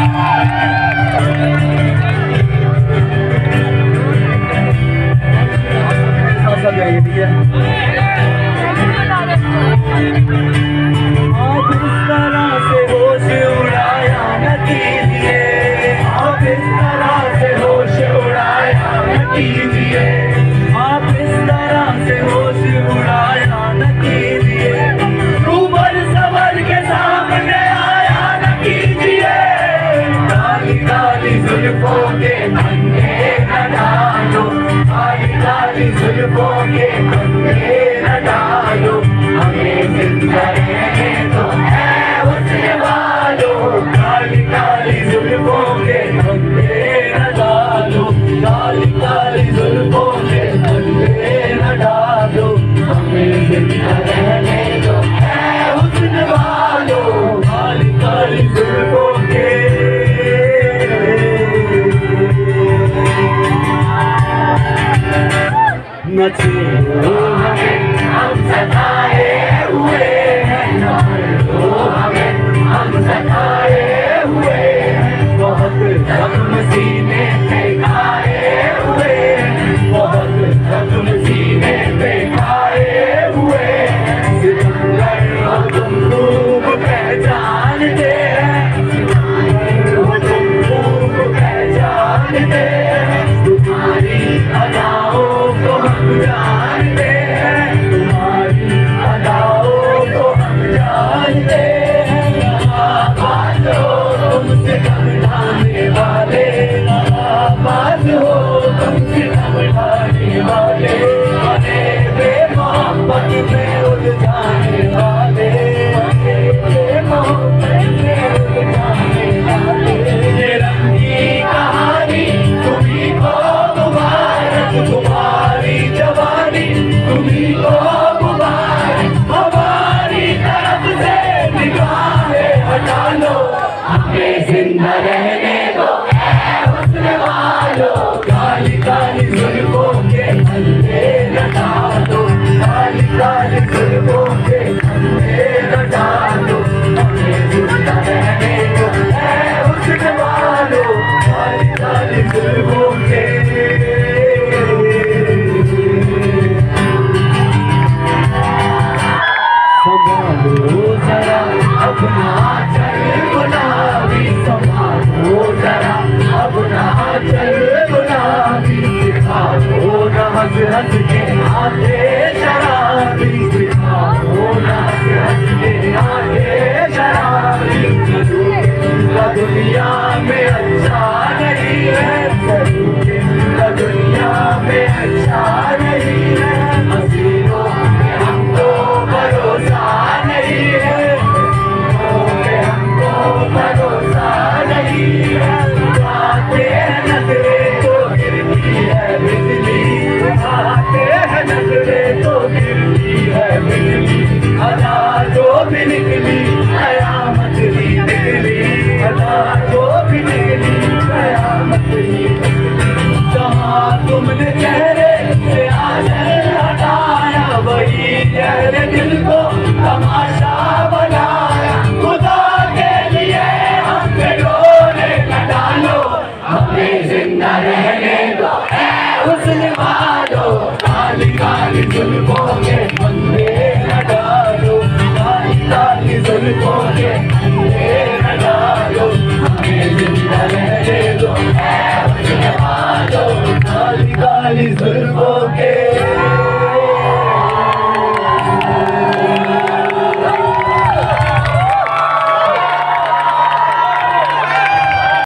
हम सताए हुए हैं, हम सताए हुए हैं, बहुत जख्म सीने पे खाए हुए हैं, बहुत जख्म सीने पे खाए हुए हैं। सितमगर हो तुम खूब पहचानते हैं, हो तुम खूब पहचानते हैं, तुम्हारी अदाओं को हम जानते हैं, तुम्हारी अदाओं को हम जानते हैं। बात हो तुमसे घबराने वाले, बात हो तुमसे घबराने वाले, बने बेमोहब्बत में उलझाने वाले, बने बेमोहब्बत में उलझाने वाले। ये रंगी कहानी तुम्हीं को मुबारक, तुम्हारी जवानी तुम्हीं को मुबारक, हमारी तरफ से निगाहें हटा लो, हमें जिंदा रहने दो ऐ हुस्न वालो। काली काली जुल्फों के फंदे लगा दो, काली काली जुल्फों के फंदे लगा दो, हमें जिंदा रहने दो ऐ हुस्न वालो। काली काली जुल्फों के संभालो जरा अपना चल गुलाबी, संभालो जरा अपना चल गुलाबी, सिखाओ न हंस हंस के आते शराबी, सिखाओ न हंस हंस के आते शराबी। दुनिया में अच्छा नहीं है, दुनिया में अच्छा नहीं है, हसीनों पे हमको भरोसा नहीं है, हमको भरोसा नहीं है। आते हैं नजरे तो गिरती है बिजली, आते हैं नजरे तो गिरती है बिजली, अदा जो भी निकली कयामत ही निकली, अदा जो भी निकली कयामत ही निकली। जहाँ तुमने चेहरे से आंचल हटाया, वही चेहरे दिल को तमाशा बनाया। खुदा के लिए हम पे डोरे न डालो, हमें जिंदा रहने दो ऐ हुस्न वालो। काली काली जुल्फों के फंदे न डालो, काली काली जुल्फों के फंदे न डालो, हमें जिंदा रहने दो ऐ हुस्न वालो। काली काली जुल्फों के